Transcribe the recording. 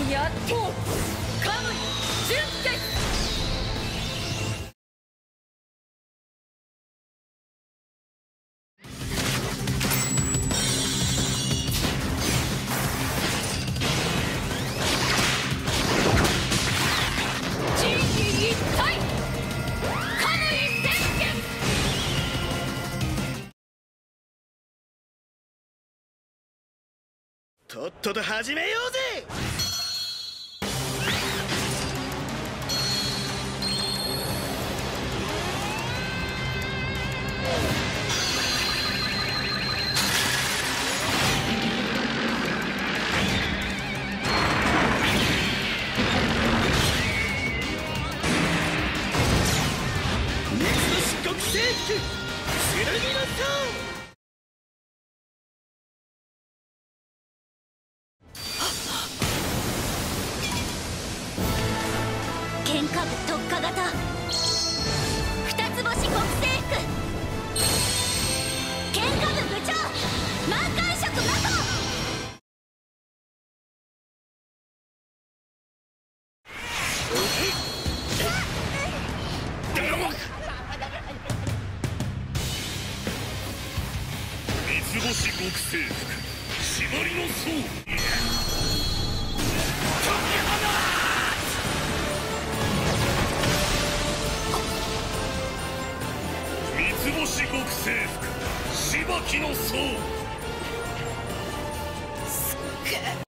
やっとカムイ純潔。人類一体カムイ宣言。 とっとと始めようぜ。熱の漆黒征服、剣の層。 剣下部特化型二つ星極征服。剣下部部長満貫色魔法。 三つ星極征服、縛りの層。三つ星極征服、しばきの層。 すっげえ。